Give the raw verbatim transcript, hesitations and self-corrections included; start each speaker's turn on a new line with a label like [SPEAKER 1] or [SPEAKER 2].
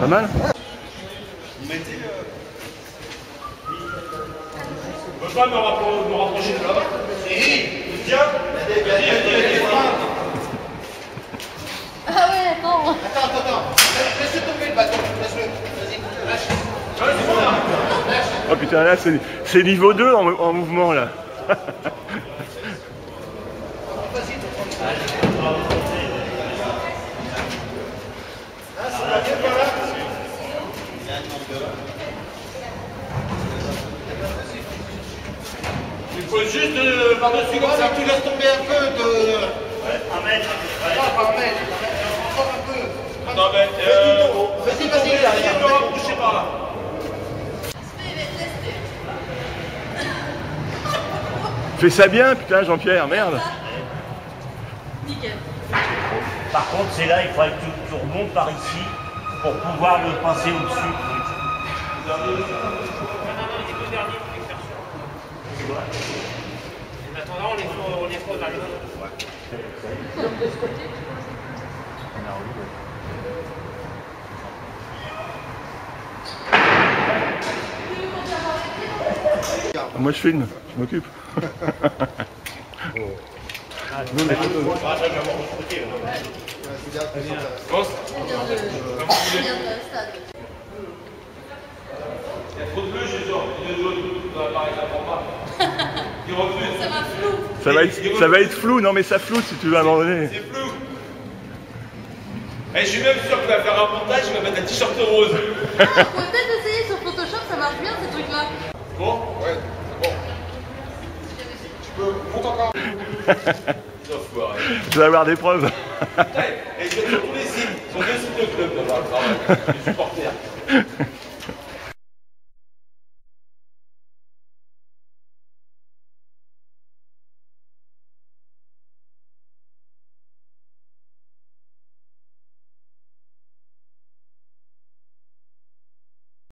[SPEAKER 1] mal.
[SPEAKER 2] Vous mettez le... Je peux pas me rapprocher de là-bas. Si. Tiens. Vas-y, vas-y, vas-y.
[SPEAKER 3] Ah ouais, non.
[SPEAKER 4] Attends, attends, attends. Laisse tomber le bâton. Laisse-le. Vas-y, lâche.
[SPEAKER 2] Ouais, c'est bon là.
[SPEAKER 1] Oh putain, là c'est niveau deux en, en mouvement là.
[SPEAKER 2] Il faut juste euh, par-dessus comme ça.
[SPEAKER 4] Tu laisses tomber un peu de...
[SPEAKER 2] Ouais, un mètre.
[SPEAKER 4] Non, pas un mètre. Encore un peu.
[SPEAKER 2] Non mais... Euh...
[SPEAKER 4] Vas-y, vas-y.
[SPEAKER 2] Vas-y, me rapprocher par là.
[SPEAKER 1] Fais ça bien, putain, Jean-Pierre, merde.
[SPEAKER 3] Nickel.
[SPEAKER 5] Par contre, c'est là, il faudrait que tu, tu remontes par ici pour pouvoir le passer au-dessus.
[SPEAKER 6] Non, non, les deux derniers, il faut les faire sur. En attendant, on les faut, on les faut dans les
[SPEAKER 1] Moi je filme, je m'occupe. Nous, les photos.
[SPEAKER 2] Ah, ça, je vais avoir mon côté. Bon,
[SPEAKER 3] Il y
[SPEAKER 2] a trop de bleu chez eux, il y a de jaune. Pareil, ça prend pas. Ils refusent.
[SPEAKER 3] Ça va flou.
[SPEAKER 1] Ça va, être, ça va être flou, non mais ça floute si tu veux à un moment donné.
[SPEAKER 2] C'est flou. Et je suis même sûr qu'il va faire un montage, il va mettre un t-shirt rose.
[SPEAKER 3] Ah, on pourrait peut-être essayer sur Photoshop, ça marche bien ces trucs-là.
[SPEAKER 2] Bon. Ouais, bon. Tu peux monter encore.
[SPEAKER 1] Tu vas avoir des preuves.
[SPEAKER 2] Et je vais sur tous les sites. Ils sont deux sites de club là-bas. Les supporters.